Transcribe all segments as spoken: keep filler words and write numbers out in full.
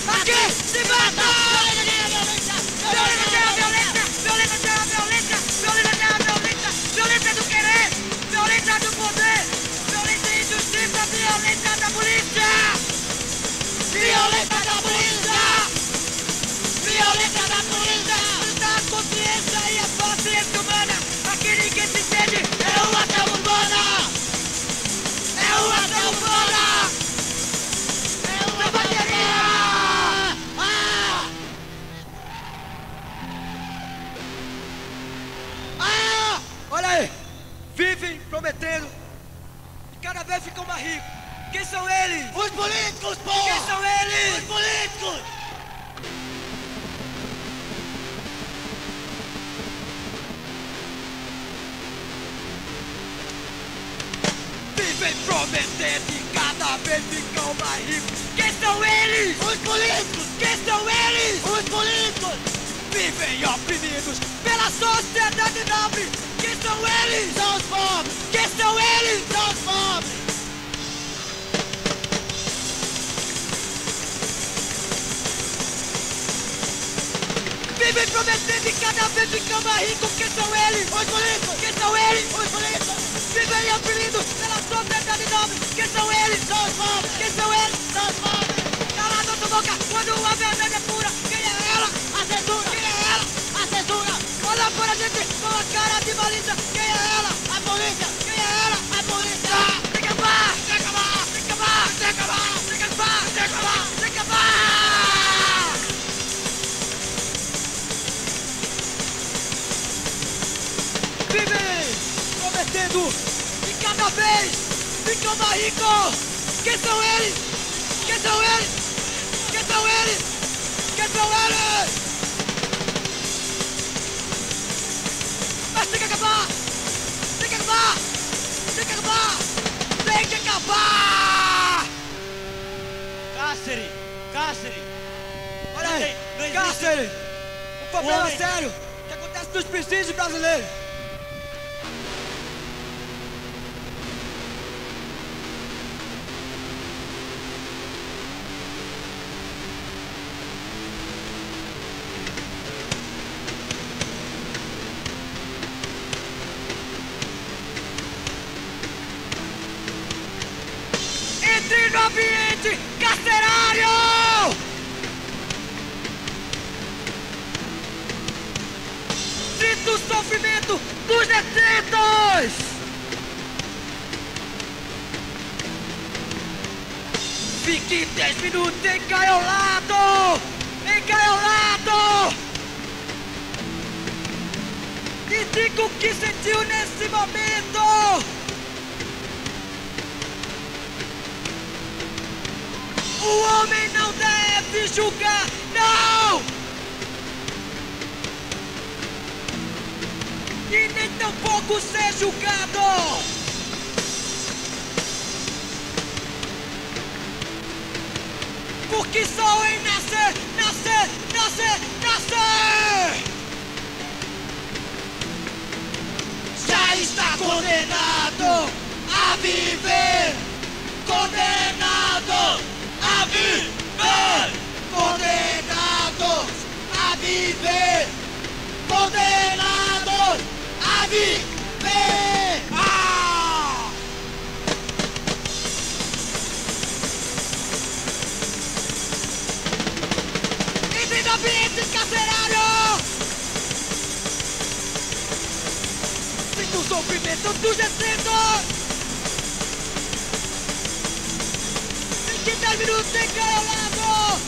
Aqui se mata! Violência gera violência! Violência gera violência! Violência gera violência! Violência do querer! Violência do poder! Violência e injustiça! Violência da polícia! Violência da polícia! Violência da polícia! Da consciência e a consciência humana! Aquele que se sente é uma ação urbana! É uma ação urbana! É uma bateria! Ah! Ah! Olha aí! Vivem prometendo e cada vez ficam mais ricos. Quem são eles? Os políticos, porra! Quem são eles? Os políticos! Vivem prometendo e cada vez ficam mais ricos. Quem são eles? Os políticos! Quem são eles? Os políticos! Vivem oprimidos pela sociedade nobre. Quem são eles? São os pobres! Quem são eles? São os pobres! Vivem prometendo e cada vez ficam mais ricos. Quem são eles? Os políticos! Quem são eles? Os políticos! Vivem oprimidos pela sociedade nobre. Quem são eles? São os pobres! Quem são eles? São os pobres! Cala a tua boca quando a verdade é pura. Quem é ela? A censura! Quem é ela? A censura! Olha para a gente com a cara de malícia. Quem é ela? A polícia! Quem é ela? A polícia! Tem que acabar! Tem que acabar! Tem que acabar! Tem que acabar! Tem que acabar! Tem que acabar! Tem que acabar! Vivem prometendo e cada vez ficam mais ricos. Quem são eles? Quem são eles? Quem são eles? Quem são eles? Mas tem que acabar! Tem que acabar! Tem que acabar! Tem que acabar! Cárcere! Cárcere! Olha Não aí! tem- não existe- Cárcere! Um problema Homem- sério que acontece nos presídios brasileiros. Entre no ambiente carcerário! Sinta o sofrimento dos detentos! Fique dez minutos encaiolado! Encaiolado! E diga o que sentiu nesse momento! O homem não deve julgar, não! E nem tampouco ser julgado! Porque só em nascer, nascer, nascer, nascer! Já está condenado a viver! Condenado a viver! Condenados a viver! Condenados a viver! Ah! Entre no ambiente carcerário! Sinta o sofrimento dos detentos! Fique dez minutos encaiolado!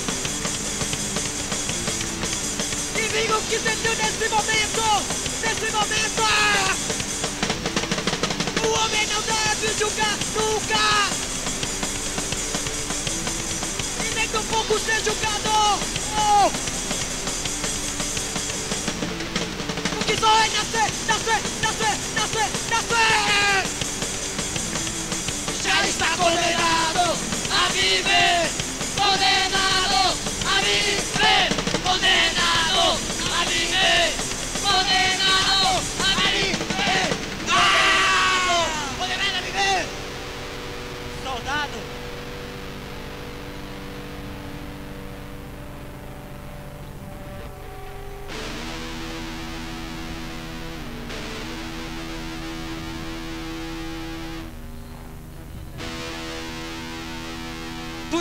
E diga o que sentiu nesse momento! Nesse momento! O homem não deve julgar nunca! E nem tampouco ser julgado! Oh! Porque só é nascer, nascer, nascer, nascer, nascer! Já está condenado a viver! Condenado a viver! Condenado a viver! Condenado a viver! Ah! Condenado a viver! Soldado!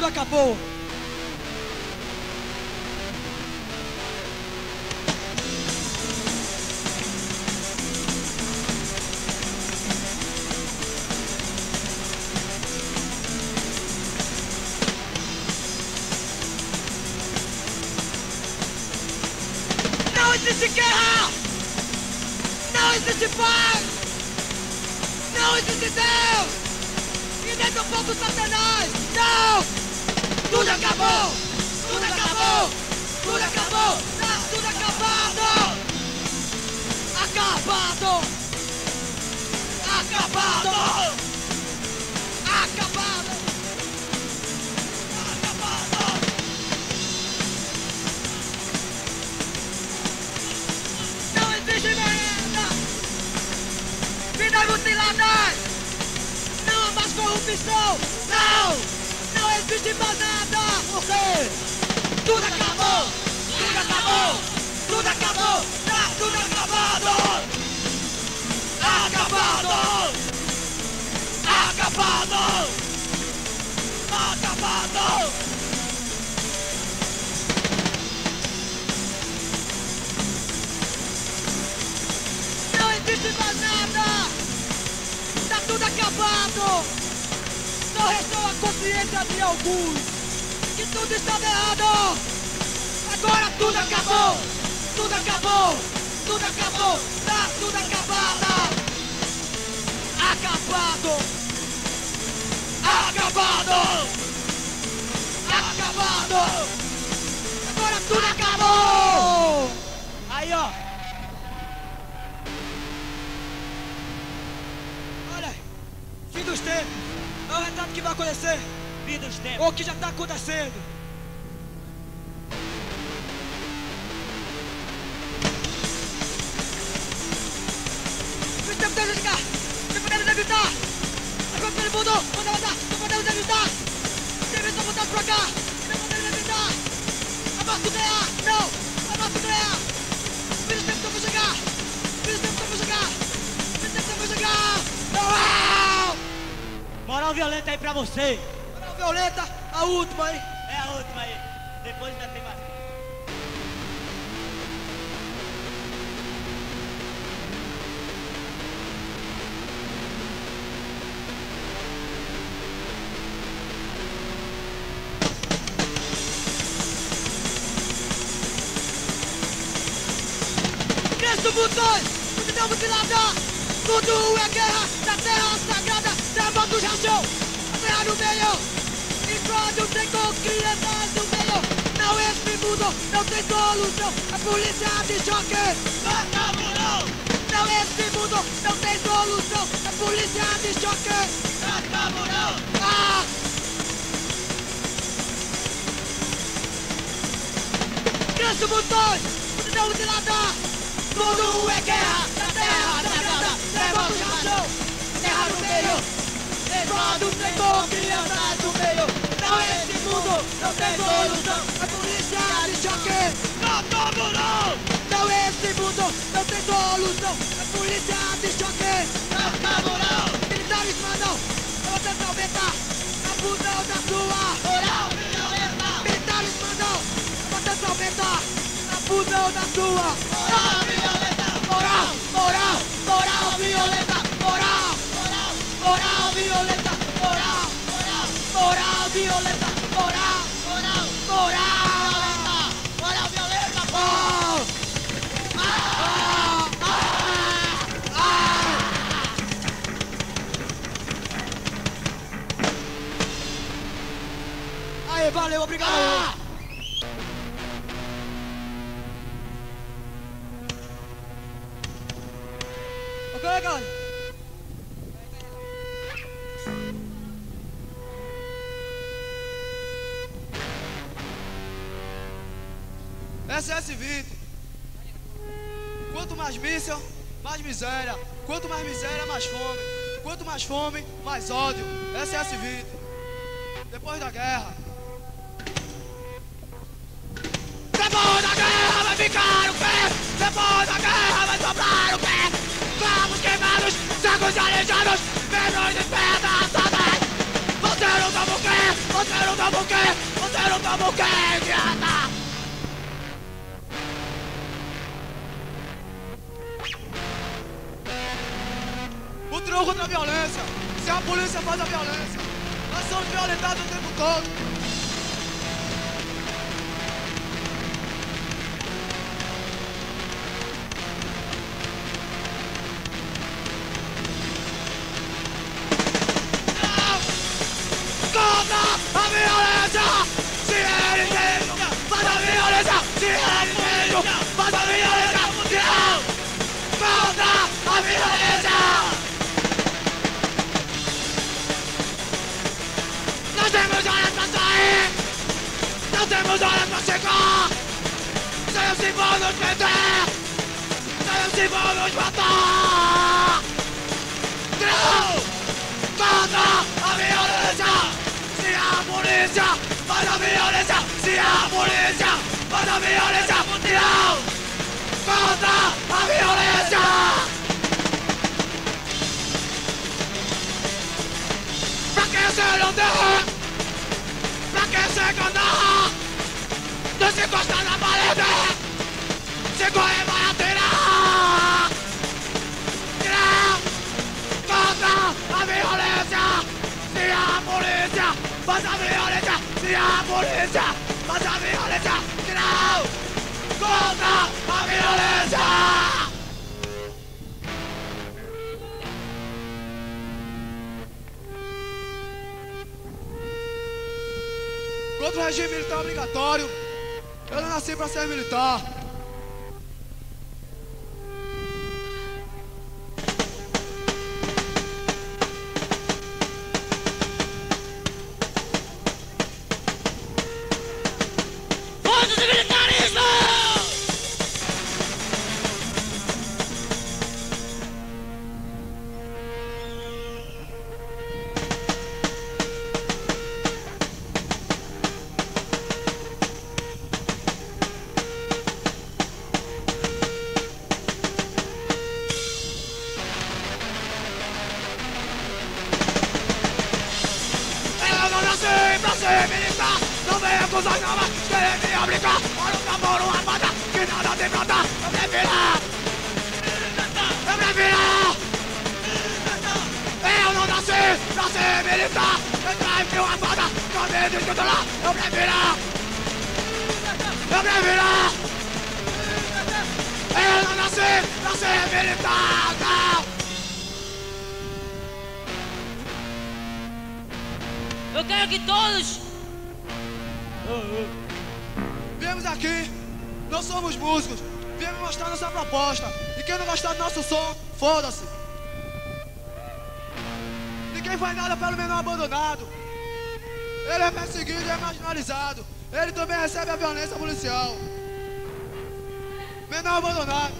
tudo acabou. Não existe guerra! Não existe paz! Não existe Deus! E nem tampouco Satanás! Não! Tudo acabou! Tudo acabou! Tudo acabou! Tá tudo acabado! Acabado! Acabado! Acabado! Acabado! Não existe merda! Vidas mutiladas! Não há mais corrupção! Não! Não existe mais nada! Por quê? Tudo acabou! Tudo acabou! Tudo acabou! Tá tudo acabado! Acabado! Acabado! Acabado! Não existe mais nada! Tá tudo acabado! Só restou a consciência de alguns que tudo estava errado! Agora tudo acabou! Tudo acabou! Tudo acabou! Tá tudo acabado! Acabado! Acabado! Acabado! Agora tudo acabou! Aí, ó! Olha, fim dos tempos! É o retrato que vai acontecer! Fim dos tempos. Ou que já tá acontecendo! Os tempos devem chegar! Não podemos evitar! Agora todo mundo, manda mandar, não podemos evitar! Devem só voltar pra cá! Não podemos evitar! A morte nuclear! Não! A morte nuclear! Os tempos vão chegar! Os tempos vão chegar! Os tempos vão chegar! Não! Moral violenta aí pra você. Moral violenta, a última, hein? É a última aí. Depois ainda tem mais. Cristo mutões, multidão mutilada! Tudo é guerra da terra sagrada, da mão do rachão, a terra no meio. E quando tem com crianças no meio, não esse mundo não tem solução. A polícia de choque, Acabou! não esse mundo não tem solução. A polícia de choque, Acabou! ah! Cristo mutões, multidão mutilada! Tudo é guerra da terra sagrada, leva o rachão, terra no meio. E quando tem com crianças no meio, não esse mundo não tem solução. A polícia de choque, Acabou! não esse mundo não tem solução. A polícia de choque, Acabou! militares mandam, você aumenta a fusão da sua Moral violenta! militares mandam, você aumenta a fusão da sua Moral violenta! moral, moral, moral violenta, moral, Moral! moral violenta, moral, Moral! moral violenta, moral, Moral! moral, Moral violenta! oh, ah, ah, ah. Aí, valeu, obrigado. Ah! Ok, galera? S S vinte. Quanto mais míssil, mais miséria. Quanto mais miséria, mais fome. Quanto mais fome, mais ódio. S S vinte. Depois da guerra. Depois da guerra vai ficar o pé. Depois da guerra vai sobrar o pé. Vamos queimados, cegos e aleijados, membros de pedra, saudade. Você não sabe o que, você não toma o quê? Você não toma o quê, idiota? O trio contra a violência. Se a polícia faz a violência, nós somos violentados o tempo todo. Contra a violência. Se é inimigo, faz a violência. Se é inimigo, faz a violência mundial. Contra a violência. Não temos horas pra sair, não temos horas pra chegar. Sem assim vão nos prender, sem assim vão nos matar. Não! Contra a violência! Se a polícia faz a violência, se a polícia faz a violência mundial. Contra a violência! Pra que se não der? Pra que se enganar? Não se encosta na parede, se corre vai atirar. Tirar contra a violência. Se a polícia faz a violência, se a polícia faz a violência, tirar contra a violência. Contra o regime militar obrigatório. Eu não nasci pra ser militar. Foda-se militarismo! Militar, não vem acusar não, mas querer me obrigar a lutar por uma armada que nada tem pra dar. Eu prefiro, eu prefiro, eu não nasci pra ser militar. Entrar em uma armada com medo de controlar. Eu prefiro, eu prefiro, eu não nasci pra ser militar, não. Eu quero que todos... Viemos aqui, não somos músicos, viemos mostrar nossa proposta. E quem não gostar do nosso som, foda-se. Ninguém faz nada pelo menor abandonado. Ele é perseguido e é marginalizado. Ele também recebe a violência policial. Menor abandonado.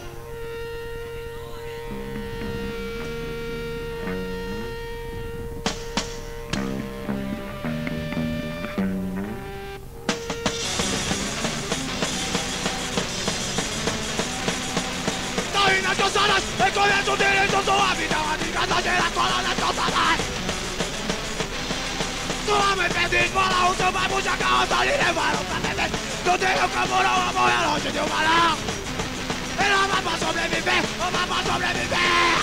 Nas calçadas, reconheço o direito, sua vida, a de casageira, cola nas calçadas. Sua mãe pede esmola, o seu pai puxa a carroça, lhe levaram pra beber. Não tem o camorão, a mão é longe de um balão. Ele ama pra sobreviver, ama pra sobreviver.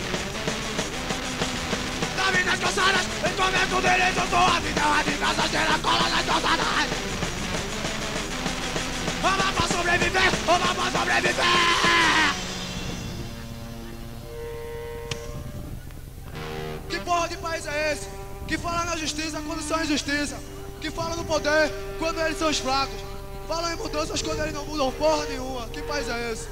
Davi nas calçadas, reconheço o direito, sua vida, a de casageira, cola nas calçadas. Ama pra sobreviver, ama pra sobreviver. Que porra de país é esse? Que fala na justiça quando são injustiça. Que fala no poder quando eles são os fracos. Falam em mudanças quando eles não mudam porra nenhuma. Que país é esse?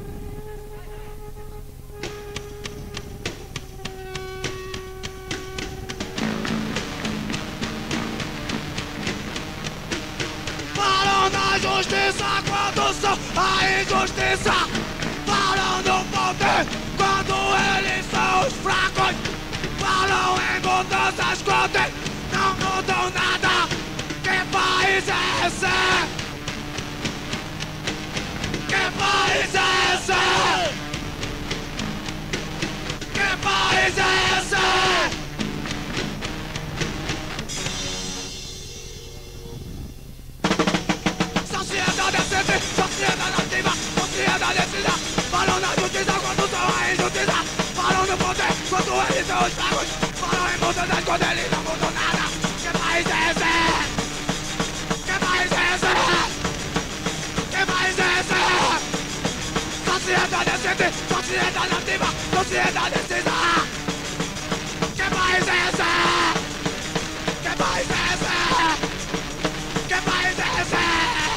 Falam na justiça quando são a injustiça. Falam no poder quando eles são os fracos. Falam em mudanças quando não mudam nada. Que país é esse? Que país é esse? Que país é esse? da descida, falam na justiça quando são a injustiça, falam no poder quando eles são os fracos, falam em mudanças quando eles não mudam nada. Que país é esse? Que país é esse? Que país é esse? Sociedade decente, sociedade ativa, sociedade decisa. Que país é esse? Que país é esse? Que país é esse?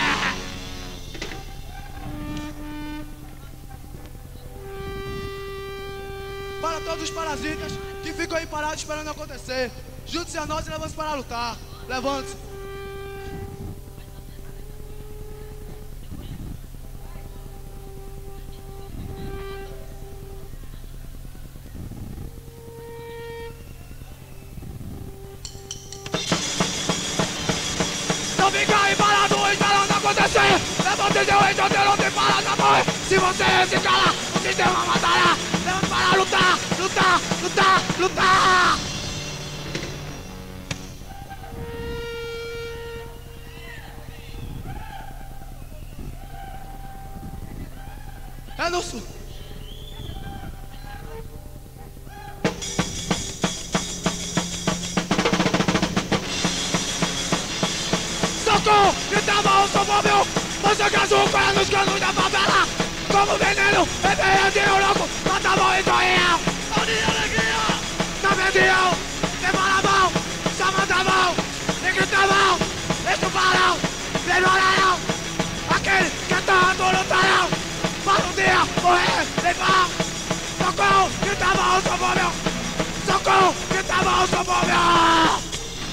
Para todos os parasitas que ficam aí parados esperando acontecer, junte-se a nós e levante-se para lutar. Levante-se. Não fica aí parado esperando acontecer. Levante seu eixo, você não tem para na mão. Se você se calar, o sistema matará. Levante para lutar, lutar, lutar, lutar. É no sul. Socorro, gritava o socorro. Você casuco é nos canos da favela. Como veneno, referente o louco. Matavam em Israel. Onde alegria? Na vendiam, levaram, chamavam, e gritavam, estuparam, melhoraram. Aqueles que tanto lutaram, para um dia morrer, levar. Socorro, gritava o socorro. Socorro, gritava o socorro.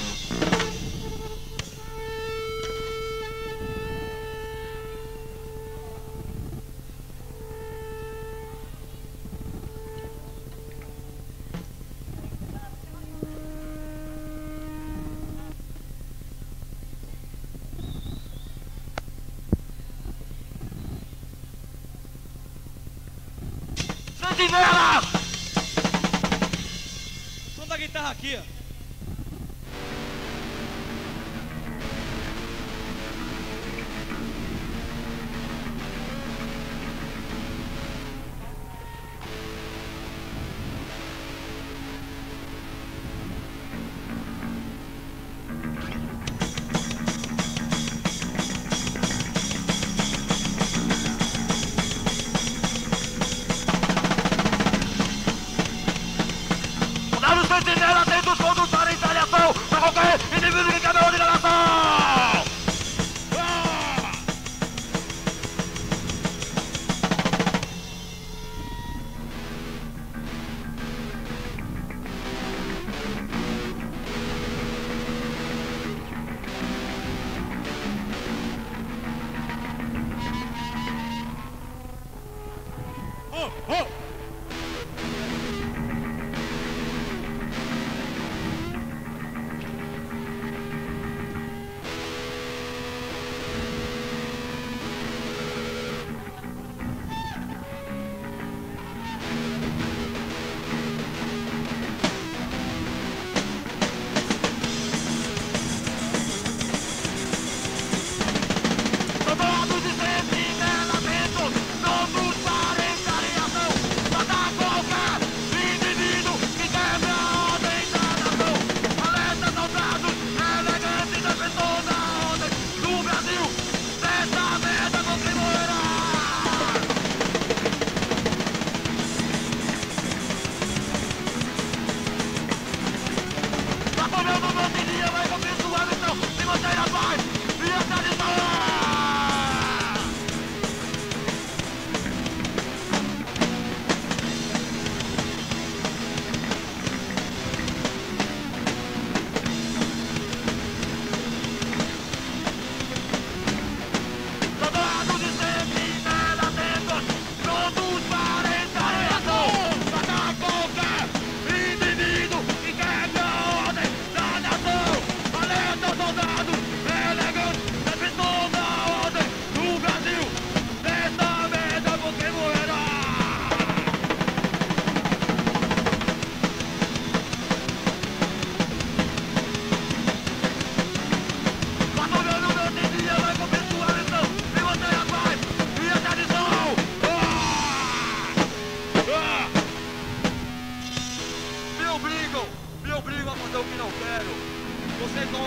Sentinela! Som da guitarra aqui, ó. Sentinela atentos quando para retaliação para qualquer indivíduo que quebrou de nação! Oh, oh! Soldados e sentinelas atentos, todos para retaliação.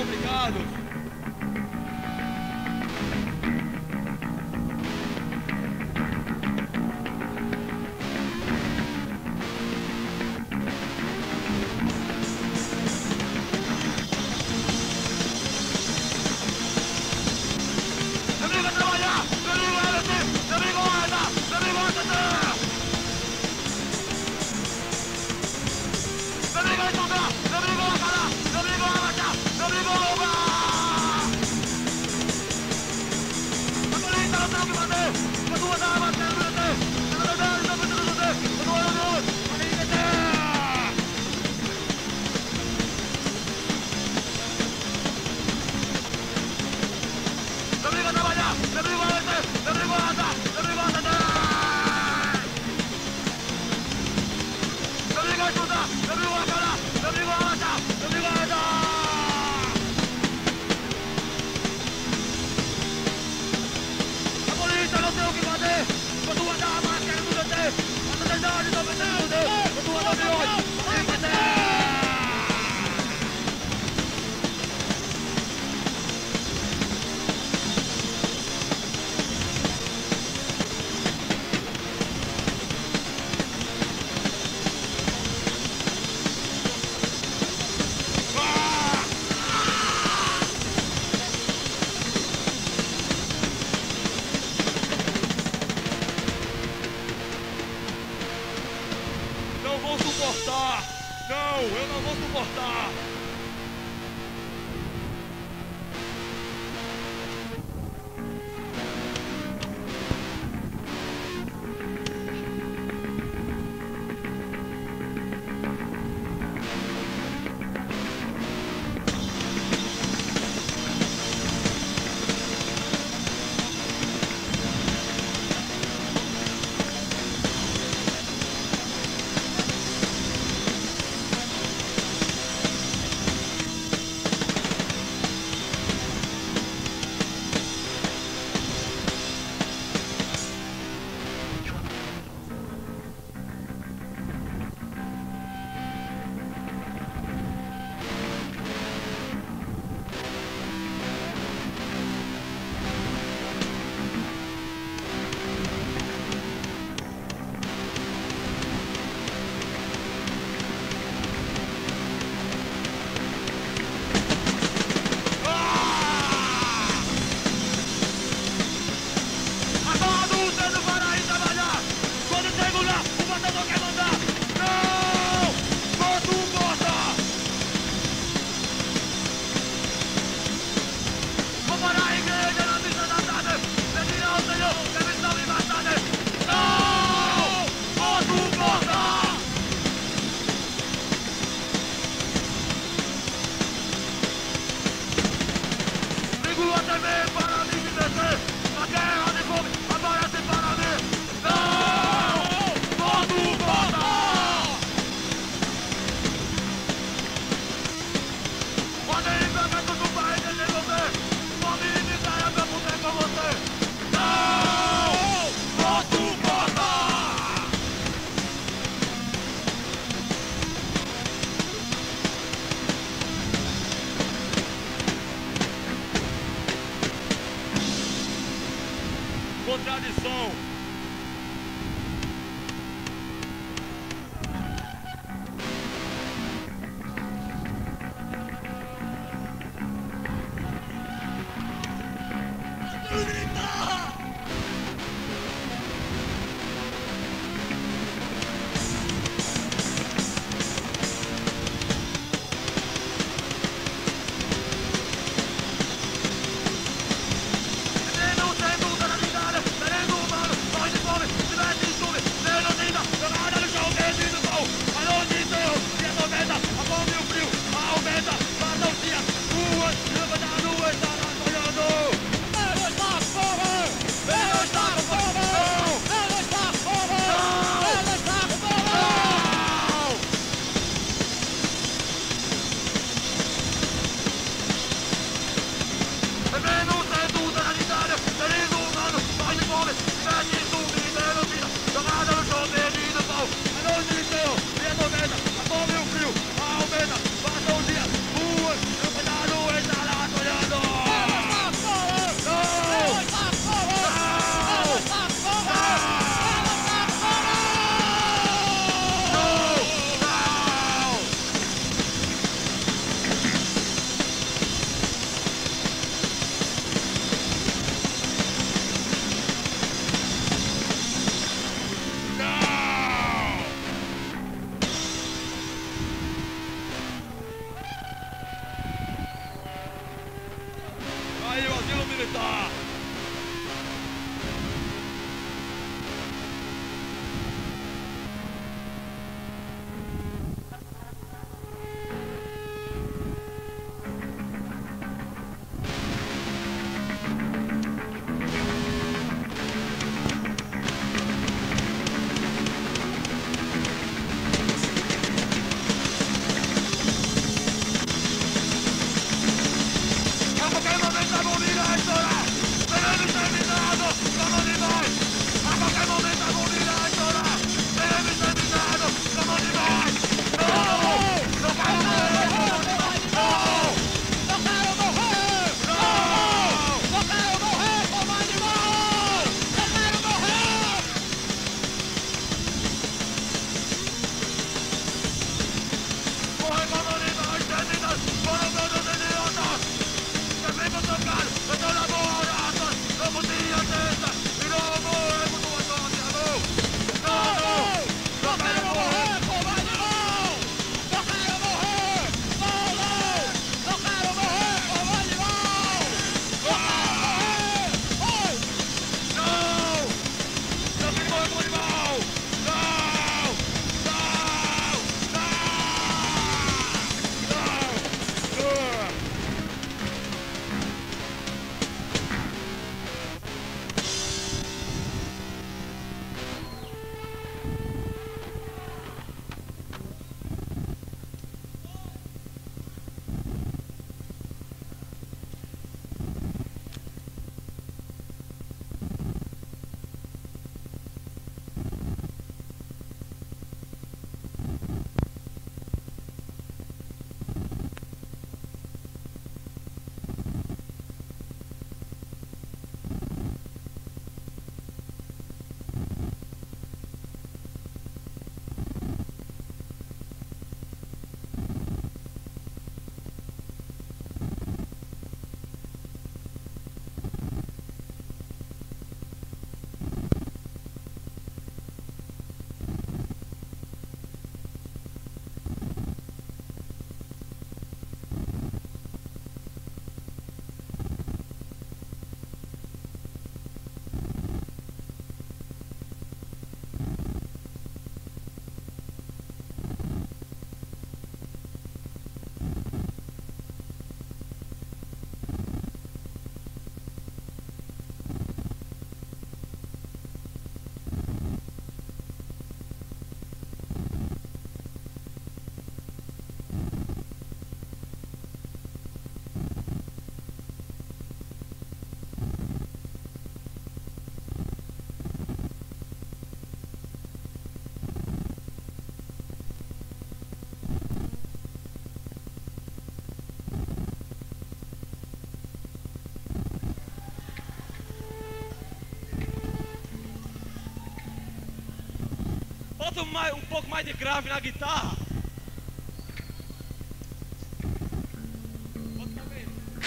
obrigado. Não, eu não vou suportar. Bota mais, um pouco mais de grave na guitarra. Bota também.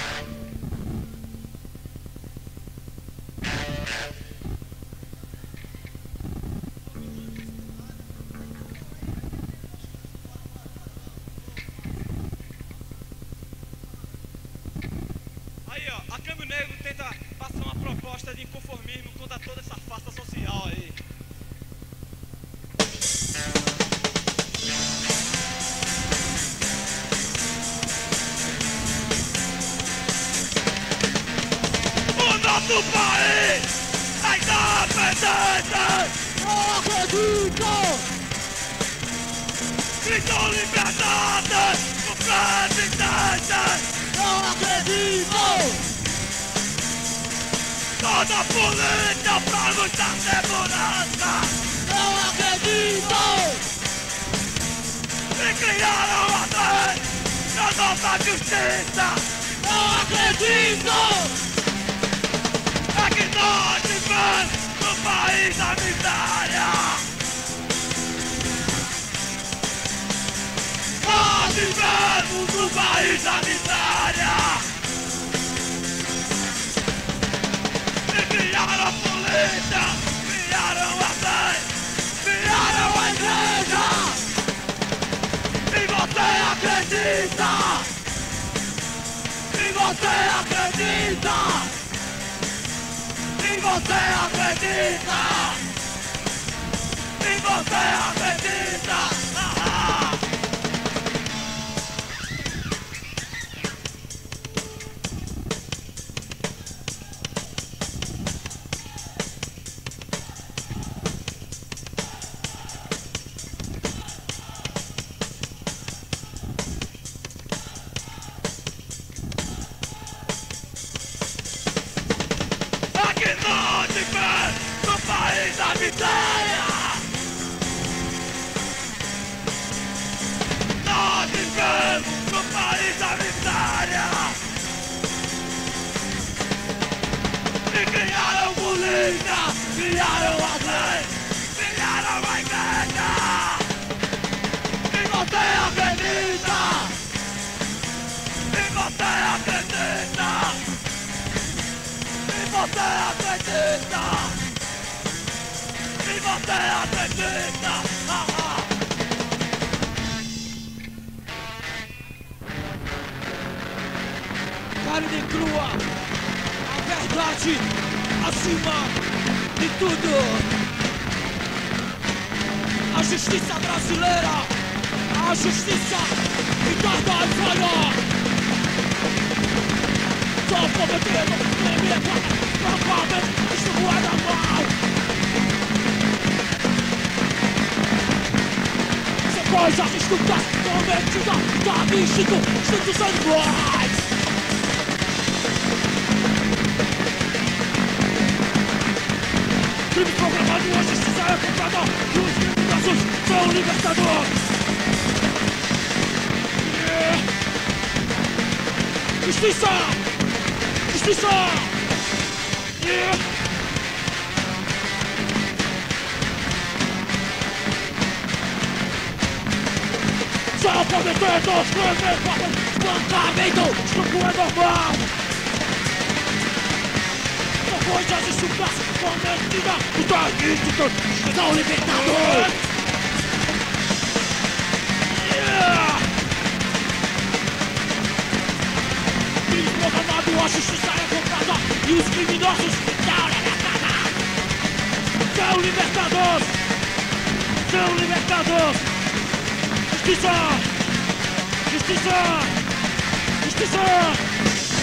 Aí, ó, a Câmbio Negro tenta passar uma proposta de inconformismo contra toda essa farsa social aí. O nosso país é independente! Não acredito! Gritou liberdade do presidente! Não acredito! Toda a polícia pra nos dar segurança! Não acredito! E criaram a lei da nossa justiça! Não acredito! É que nós vivemos no país da miséria! Nós vivemos no país da miséria! E criaram a polícia, criaram a lei, criaram a igreja! E você acredita? E você acredita? E você acredita? E você acredita? Ah, ah. Aqui nós vivemos no país da miséria! Nós vivemos no país da miséria! E criaram polícia, criaram a lei, criaram a igreja! E você acredita? E você acredita? E você acredita? E você acredita? Ah, ah. Carne crua, a verdade acima de tudo. A justiça brasileira, a justiça que tarda em falhar. Só prometido, nem me reclama, provavelmente isto não é normal. São coisas escutas, cometidas, da instituição, instituições iguais. Crime programado, a justiça é comprada, e os criminosos são libertadores. Yeah. Justiça! Justiça! Yeah. Só podem ter dois crimes, espancamento, isto não é normal. São coisas estúpidas, cometidas, os terroristas são libertadores. Yeah. Crime programado, a justiça é comprada, e os criminosos são libertados. São libertadores! São libertadores! Justiça! Justiça! Justiça!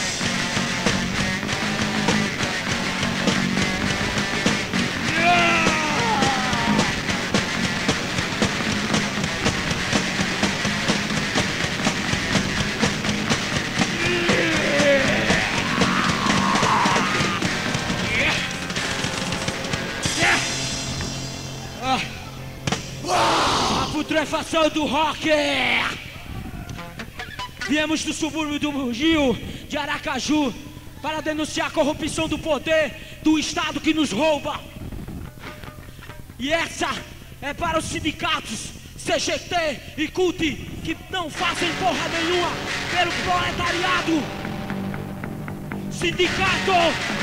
Putrefação do rock! Viemos do subúrbio do Rio de Aracaju para denunciar a corrupção do poder do Estado que nos rouba. E essa é para os sindicatos C G T e C U T que não fazem porra nenhuma pelo proletariado. Sindicato!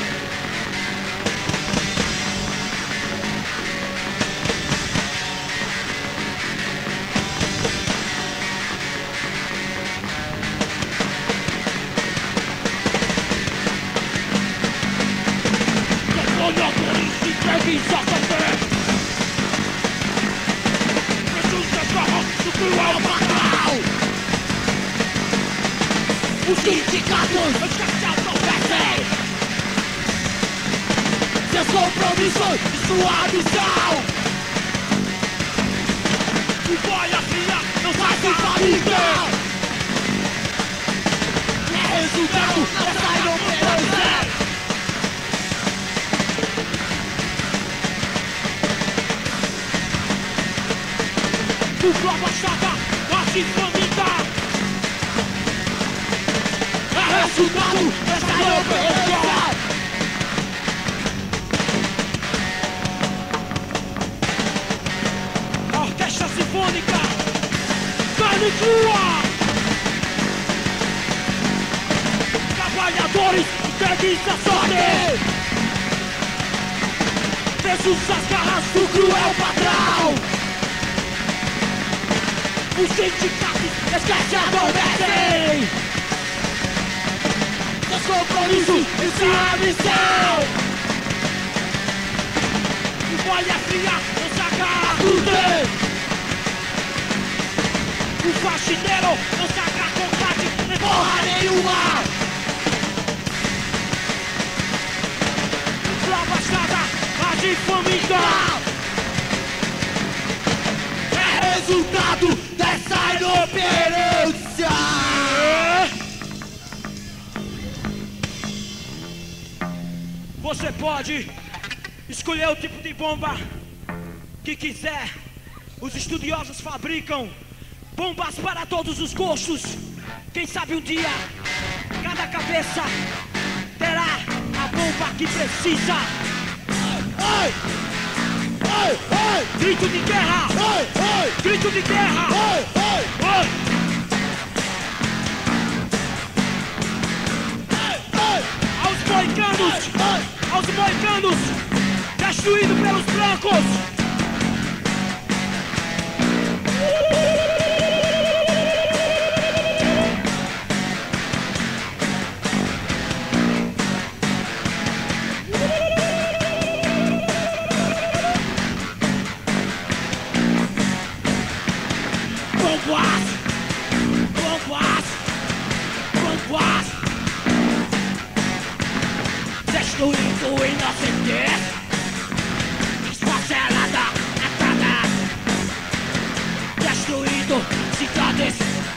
Trabalhadores entregues a fazer. Jesus é carro do cruel patrão. Os sindicatos esquecem não vencem seus compromissos e sua missão. O boia fria não faz fabricar. É resultado dessa inoperância. Dupla baixada, bate família. É resultado dessa inoperância. Orquestra Sinfônica, carne crua. Trabalhadores entregues à sorte. Presos às garras do cruel patrão. Os sindicatos esquecem a convertem. Seus compromissos e sua missão. O boia fria não saca tudo. O faxineiro não saca combate nem porra nenhuma. Pra baixada, a de família. É resultado dessa inoperância. Você pode escolher o tipo de bomba que quiser. Os estudiosos fabricam bombas para todos os gostos. Quem sabe um dia cada cabeça terá a bomba que precisa. Ai, ai, ai. Grito de guerra! Ai, ai. Grito de guerra! Ai, ai. Ai. Ai, ai. Aos moicanos! Ai, ai. Aos moicanos! Destruído pelos brancos! Bombas! Bombas! Bombas! Destruindo inocentes! Esfacelada, atada! Destruindo cidades!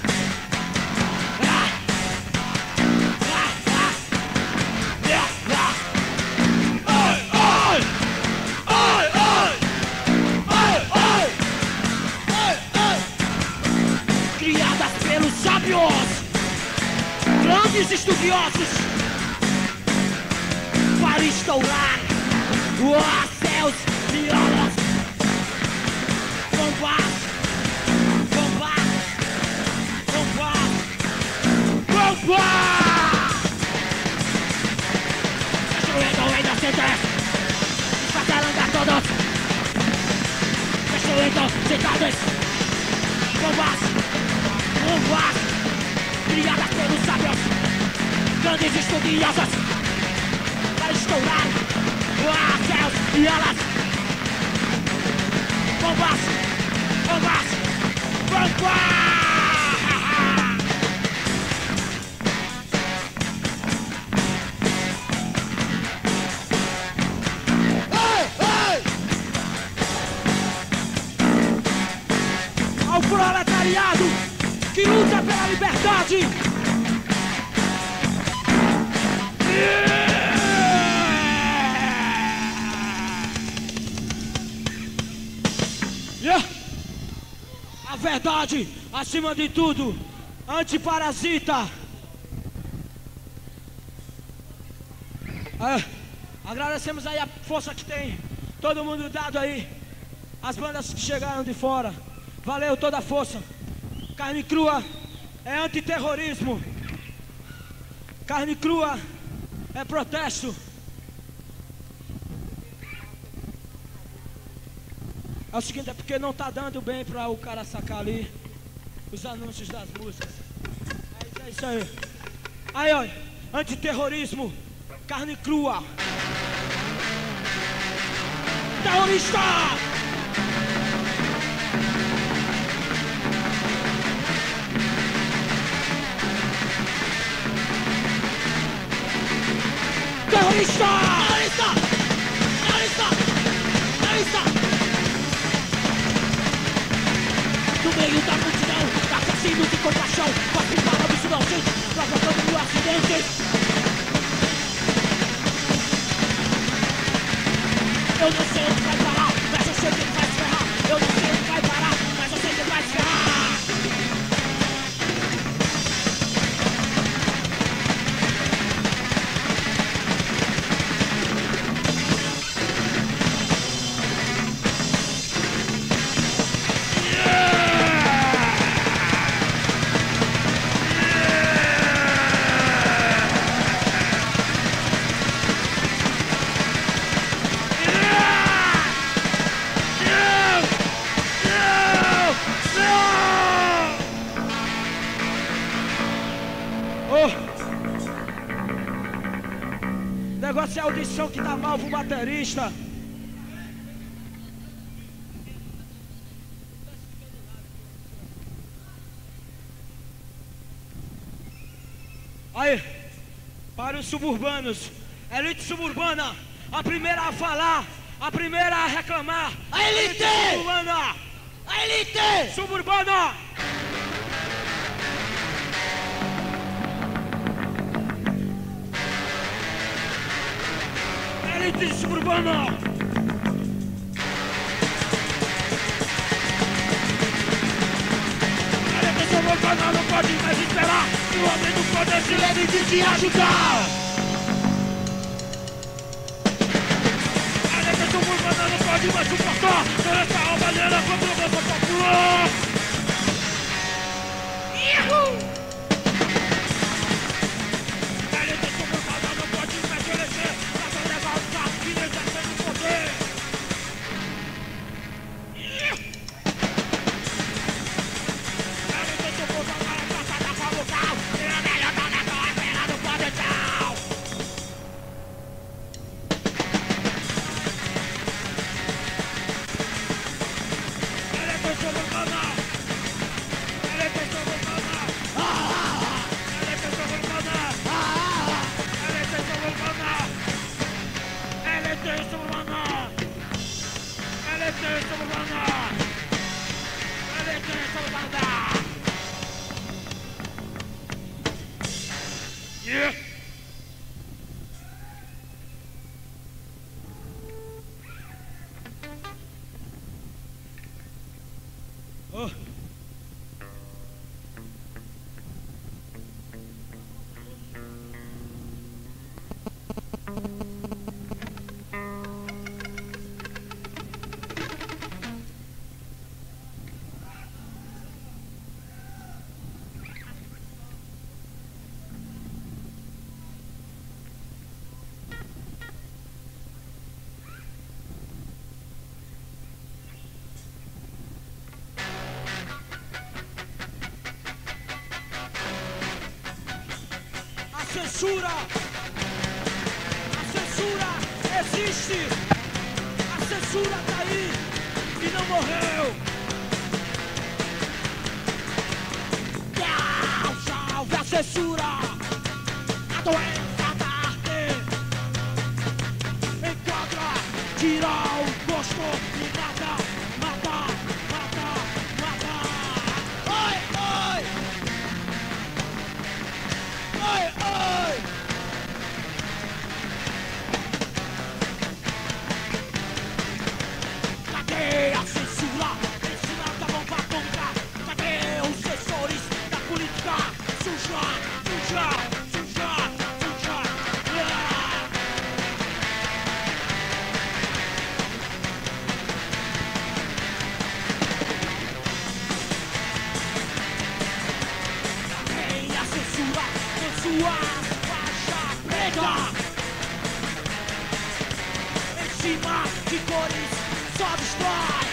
Ah! Ah! Ah! Ah! Ah! Ai! Ai! Ai! Ai! Ai! Ai! Ai! Ai! Criadas pelos sábios, grandes estudiosos, para estourar os céus violas. Bombas, bombas, bombas, bombas. Destruindo inocentes, esfacelando a todos. Destruindo cidades. Bombas, bombas, criadas pelos sábios, grandes estudiosas, para estourar os céus e elas. Bombas, bombas, bombas. Ao proletariado que luta pela liberdade. Yeah. A verdade, acima de tudo, antiparasita. É, agradecemos aí a força que tem todo mundo dado aí. as bandas que chegaram de fora. Valeu toda a força. Carne Crua é antiterrorismo. Carne Crua é protesto. É o seguinte, é porque não tá dando bem para o cara sacar ali os anúncios das músicas. É isso aí. Aí, olha, antiterrorismo, Carne Crua. Terrorista! Terrorista! Terrorista! Terrorista! Terrorista! No meio da multidão, assassinos de compaixão, quatro palavras inocentes, provocando mil acidentes. Eu não sei onde vai parar, mas eu sei que vai se ferrar. Eu não sei onde vai parar, mas eu sei que vai se ferrar. O negócio é a audição que dá mal pro baterista. Aí, para os suburbanos, elite suburbana, a primeira a falar, a primeira a reclamar. A elite! Suburbana! A elite! Suburbana! Elite suburbana! Elite suburbana não pode mais esperar que o homem do poder se lembre de te ajudar! Elite suburbana não pode mais suportar toda essa roubalheira contra o nosso popular! Ihu! Elite suburbana não pode mais eleger pra levar os carros que nem já tem no poder! Ihu! Elite suburbana é passada como cal e a melhor da nação é pena do potencial! Elite suburbana! Elite suburbana! Elite suburbana! Elite suburbana! Elite suburbana! Elite suburbana! Elite suburbana! Yeah! Oh! A censura! A censura existe! A censura tá aí e não morreu! Não, salve a censura! A doença da arte! Enquadra, tira o gosto e mata, mata, mata, mata! Oi, oi! Oi, oi! Cadê a censura? Ensina da mão pra tonta. Cadê os censores da política? Suja, suja! suas faixas preta. Em cima de cores só destrói.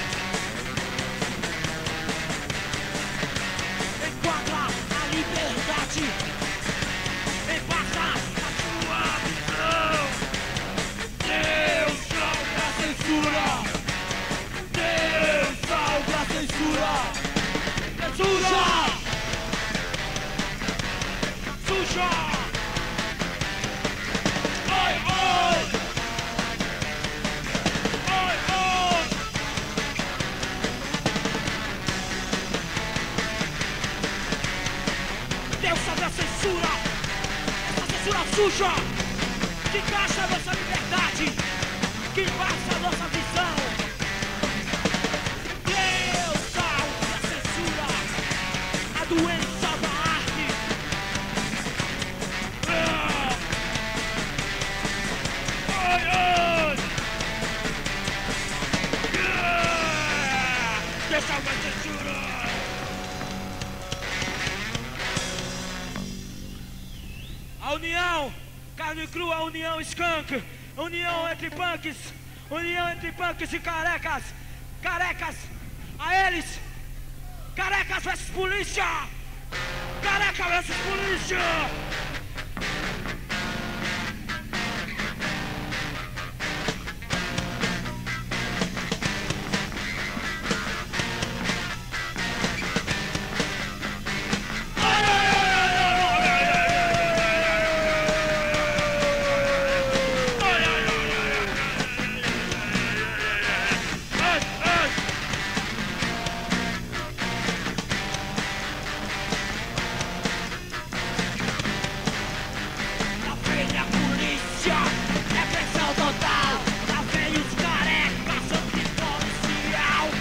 Enquadra a liberdade. Embaça a sua visão. Deus salve a censura. Deus salve a censura. Censura! Suja! Oi, oi! Oi, oi! Deus salve a censura! Essa censura suja! Que gasta a nossa liberdade! Que passa a nossa visão! Deus salve a censura! A doença da arte! Ah! Ai, ai! Ah! Deus salve a censura! A união, carne crua, a união skunk, a união entre punks, união entre punks e carecas, carecas, a eles, carecas versus polícia, careca versus polícia. Lá vem a polícia, repressão total. Lá vem os carecas antipolicial.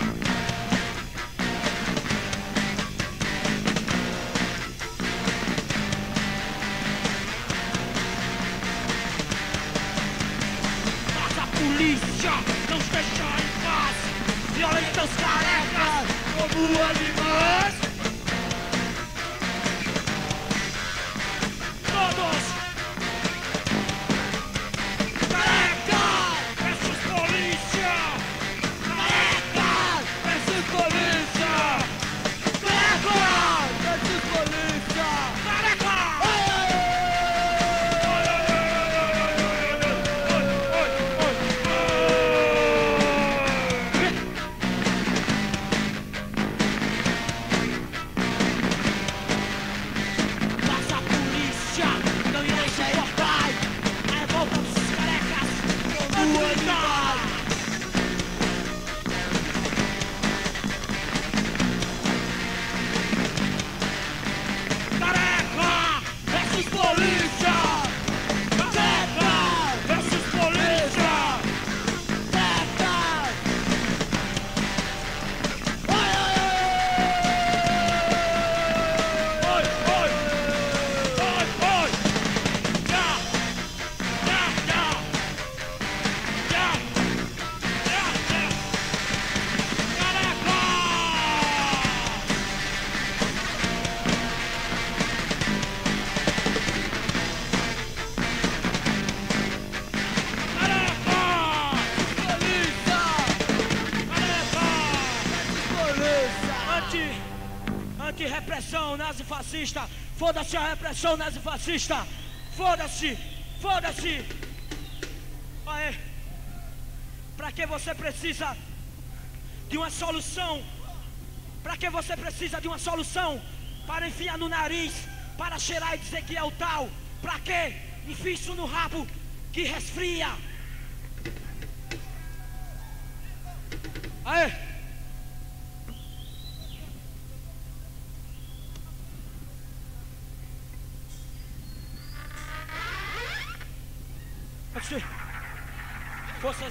Mas a polícia não os deixa em paz. Violentam os carecas como animais. Todos! Careca versus polícia! Careca versus polícia! Careca versus polícia! Careca! Mas a polícia não irá suportar a revolta dos carecas como animais. Careca versus polícia! Careca versus polícia! Careca! Oi, oi, oi! Oi, oi! Oi, oi! Já! Já, já! Já! Já, já! Careca! Careca! Polícia! Careca! Polícia! Anti... Anti-repressão nazifascista! Foda-se a repressão nazifascista! Foda-se! Foda-se! Aê! Pra que você precisa de uma solução? Pra que você precisa de uma solução? Para enfiar no nariz, para cheirar e dizer que é o tal. Pra quê? Enfia isso no rabo que resfria. Aê! Aqui. Forças.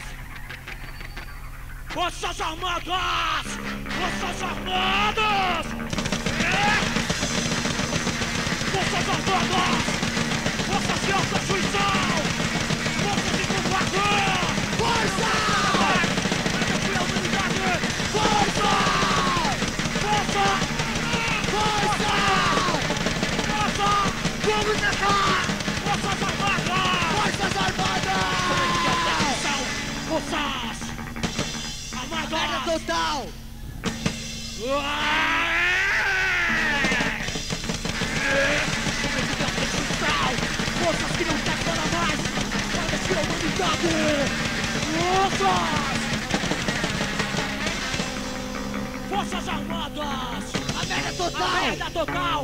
Forças Armadas! Forças Armadas! É! Forças Armadas! Forças de autodestruição! Forças de convocação! Força! Força! Força! Força! Força! Força! total. Forças que não querem para mais. Para que a humanidade. Forças. Forças armadas. A merda total. A merda total.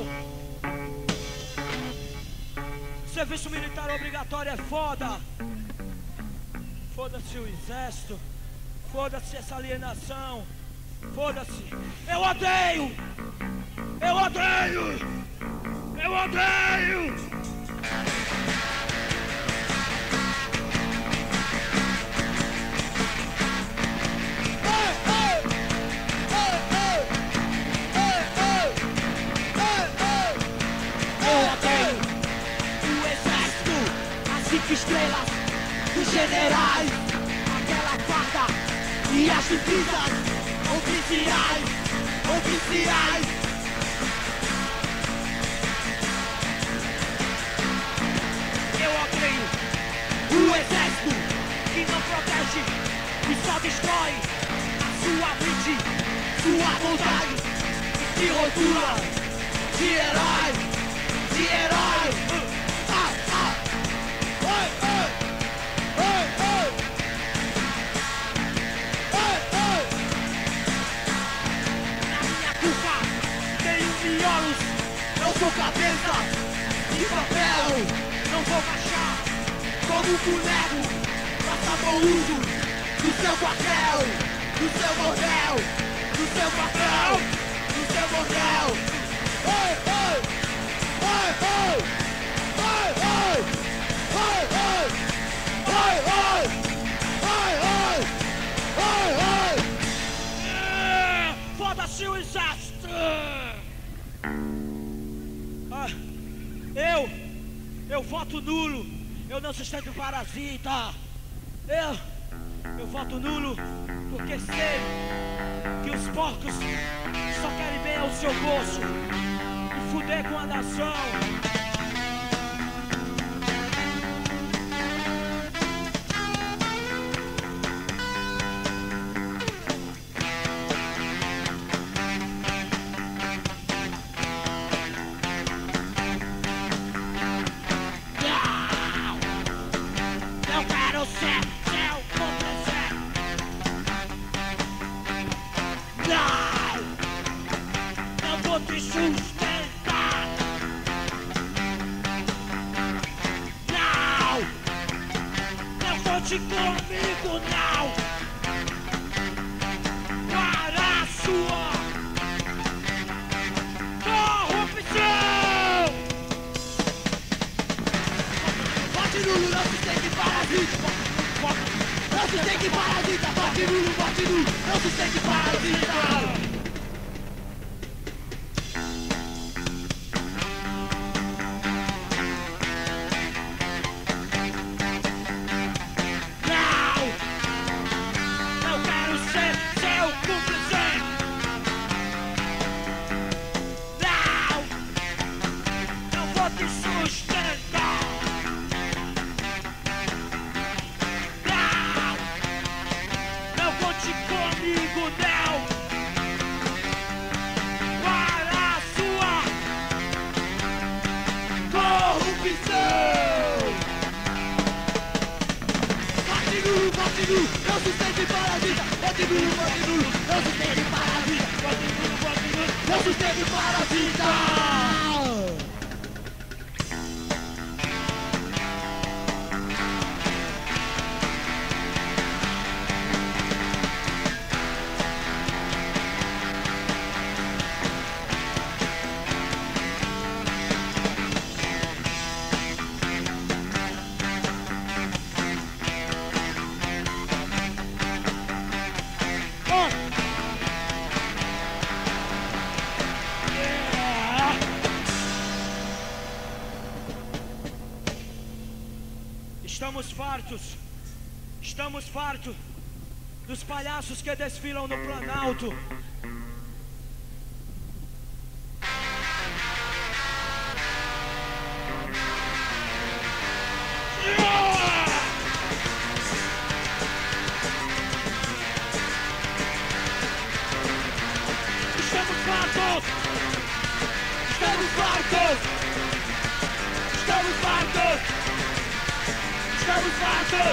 Serviço militar obrigatório é foda. Foda-se o exército. Foda-se essa alienação. Foda-se. Eu odeio. Eu odeio. Eu odeio. Cinco estrelas dos generais, aquela farda e as divisas oficiais, oficiais. Eu odeio o exército que não protege e só destrói a sua mente, Sua vontade de rotula, de herói, de herói. Ah, ah. Oi, oi, oi, oi. Oi, oi. Na minha cuca tem um miolos. Eu sou cabeça de papel, Não vou baixar. como um boneco, faça bom uso do seu quartel, do seu bordel, do seu papel, do seu bordel. Oi, oi, oi, oi, oi, oi, oi, oi, oi, oi, oi, oi, oi. É, Foda-se o exército. Ah, eu, eu voto nulo. Eu não sustento parasita. Eu, eu voto nulo porque sei que os porcos só querem bem ao seu bolso e fuder com a nação. Eu quero ser seu cúmplice. Não, não vou te sustentar. Não, não conte comigo, não. Para a sua corrupção. Bate nulo, não se sente parasita. Não se sente parasita. Bate nulo, bate nulo, não se sente parasita. Não, não quero ser seu cúmplice. Não, não vou te sustentar. Não, não conte comigo, não. Para a sua corrupção. Bate nulo, bate nulo, não se sente parasita. Bate nulo, bate nulo, não se sente parasita. Bate nulo, bate nulo, não se sente parasita. Estamos fartos, estamos fartos dos palhaços que desfilam no Planalto. Estamos fartos!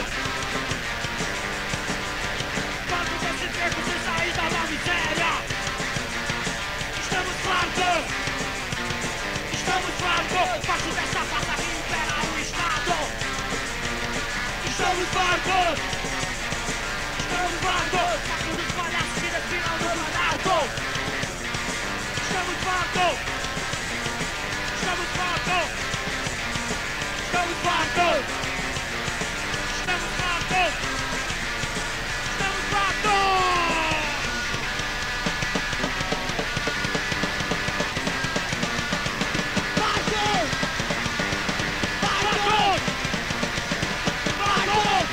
Fartos desse tempo sem saída da miséria! Estamos fartos! Estamos fartos! Fartos dessa farsa que impera o Estado! Estamos fartos! Estamos fartos! Fartos dos palhaços que desfilam no Planalto! Estamos fartos! Estamos fartos! Estamos fartos! Estamos fartos! Estamos fartos! Fartos! Fartos! Fartos!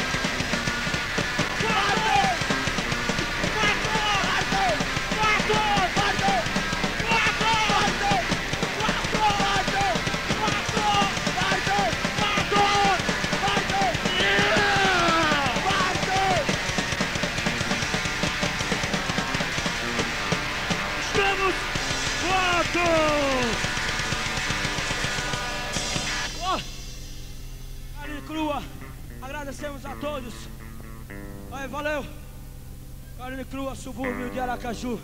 Carne crua, agradecemos a todos. Aí, valeu. Carne crua, subúrbio de Aracaju.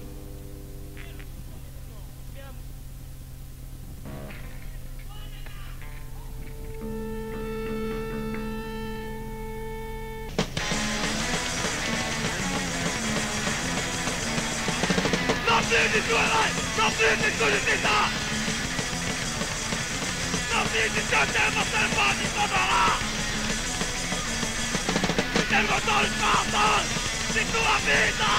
Não precisa de herói, não precisa de justiça. Não precisa de seu tempo, você pode controlar. Tem controle falsos de sua vida.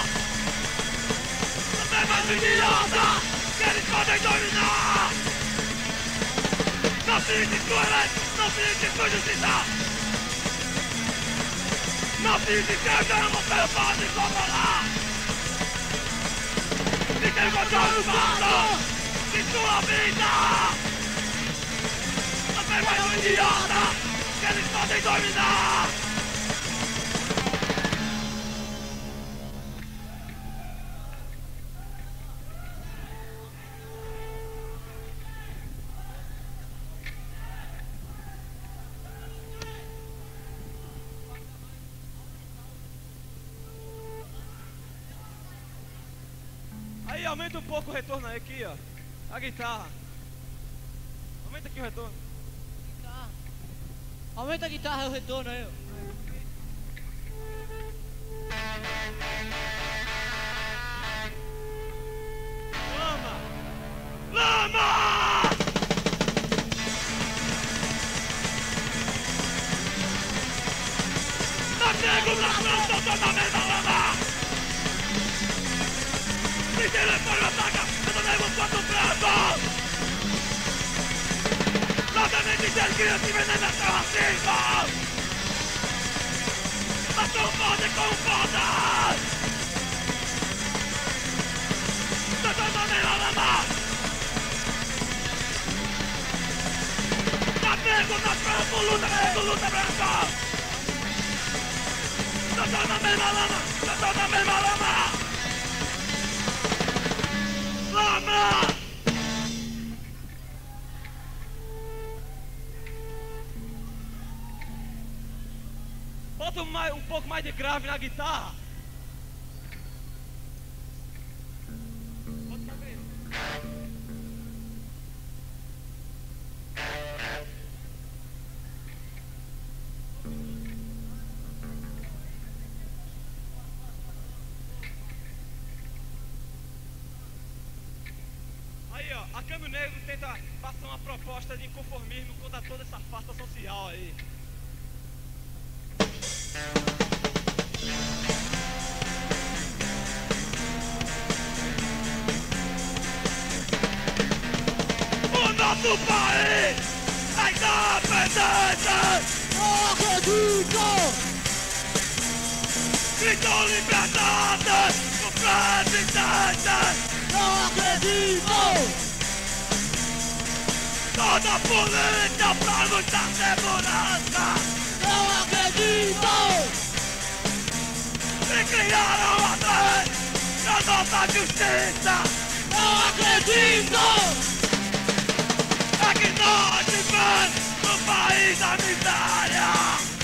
Você é mais um idiota que eles podem dominar. Não precisa de sua lei, não precisa de sua justiça. Não precisa de seu tempo, você pode controlar. E tem controle falso de sua vida. Você é mais um idiota que eles podem dominar. Aí, aumenta um pouco o retorno aí, aqui, ó. A guitarra. Aumenta aqui o retorno. Guitarra. Aumenta a guitarra e o retorno aí. Lama! Lama! Tá pego na planta, tô na mesma lama! Se telefone ataca, eu também vou para o branco! Novamente intervir se veneno é racismo! Mas tu pode com foda! Eu tô na mesma lama! Tá pego na planta, luta, luta, luta branco! Eu tô na mesma lama! Eu tô na mesma lama! Lama! Bota um, mais, um pouco mais de grave na guitarra. Bota pra ver. Aí, ó, a Câmbio Negro tenta passar uma proposta de inconformismo contra toda essa farsa social aí. O nosso país é independente! Não acredito! Gritou liberdade do presidente! Não acredito! Toda a polícia pra nos dar segurança! Não acredito! E criaram a lei da nossa justiça! Não acredito! É que nós vivemos no país da miséria!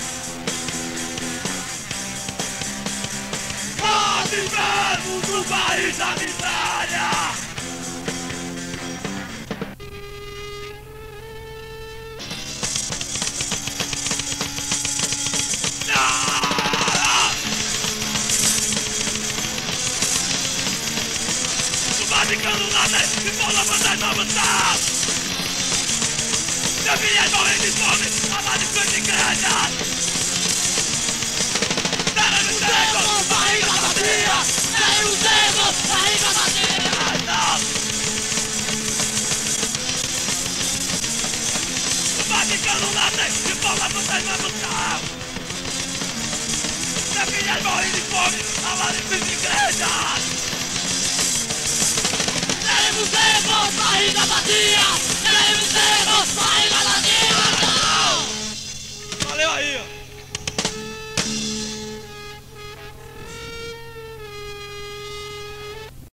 vivemos no país da miséria. Fabricando nada e bola fantasma avançar. Meu filho é morrendo de fome, amado de igreja. Temos temos barriga vazia. Temos temos barriga vazia. Fabricando nada e bola fantasma avançar. Meu filho é morrendo de fome, amado de igreja. Temos temos barriga vazia.